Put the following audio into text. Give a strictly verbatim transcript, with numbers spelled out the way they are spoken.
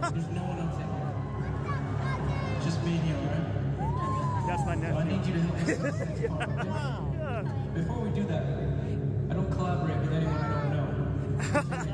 There's no one else in here. Just me and you, alright? That's my nephew. So I need you to help me. Yeah. Before we do that, I don't collaborate with anyone I don't know.